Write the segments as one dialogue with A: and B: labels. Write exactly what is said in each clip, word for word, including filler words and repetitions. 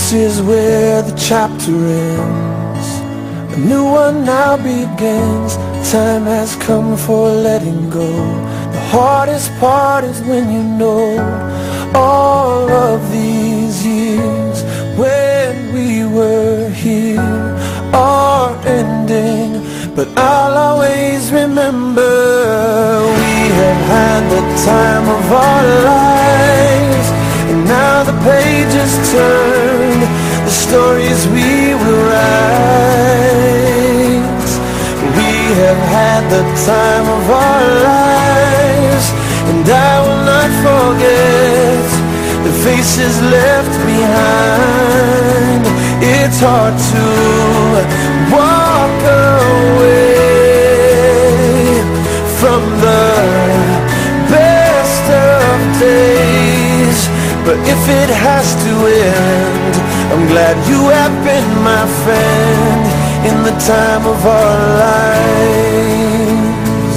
A: This is where the chapter ends. A new one now begins. Time has come for letting go. The hardest part is when you know all of these years when we were here are ending. But I'll always remember we have had the time of our lives. And now the pages turn, the stories we will write. We have had the time of our lives, and I will not forget the faces left behind. It's hard to walk away from the best of days, but if it has to end, I'm glad you have been my friend in the time of our lives.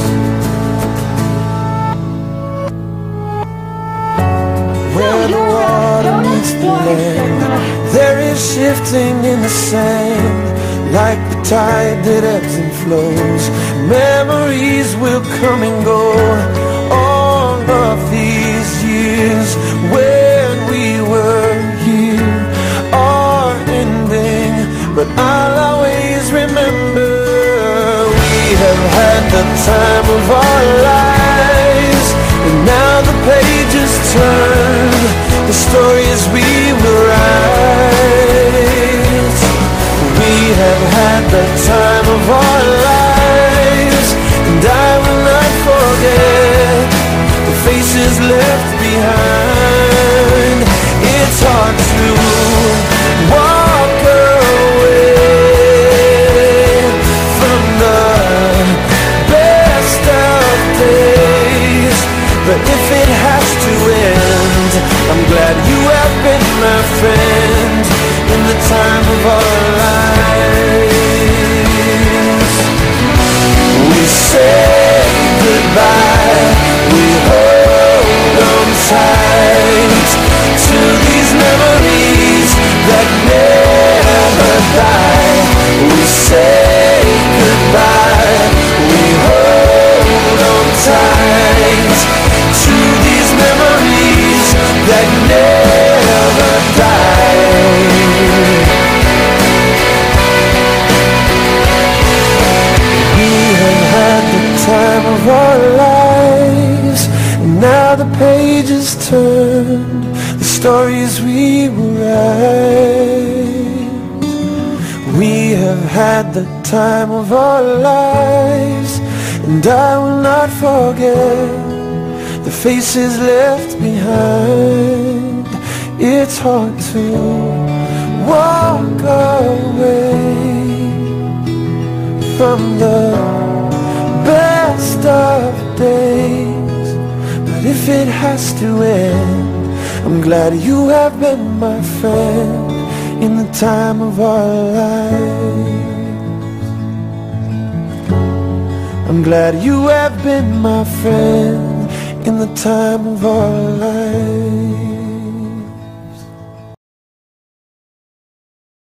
A: Where the water meets the land, there is shifting in the sand, like the tide that ebbs and flows. Memories will come and go. All of these years when we were here are ending, but I'll always remember we have had the time of our lives. And now the pages turn, the stories we will write. We have had the time of our lives, and I will not forget the faces left behind. It's hard to walk away from the best of days, but if it has to end, I'm glad you have been my friend in the time of our lives. We say goodbye, we hold on tight to these memories that never die. We say goodbye, we hold on tight to these memories that never die. We have had the time of our lives, and now the pages turned, the stories we will write. We have had the time of our lives, and I will not forget the faces left behind. It's hard to walk away from the best of days, but if it has to end, I'm glad you have been my friend in the time of our lives. I'm glad you have been my friend in the time of our lives.